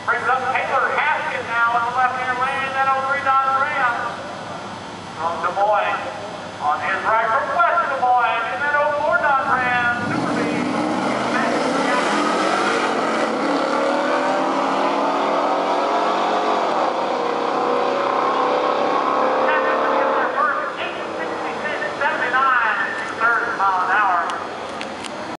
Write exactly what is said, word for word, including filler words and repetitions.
Brings up Taylor Haskett now in the left-hand lane, and then oh three Don Graham from Des Moines on his right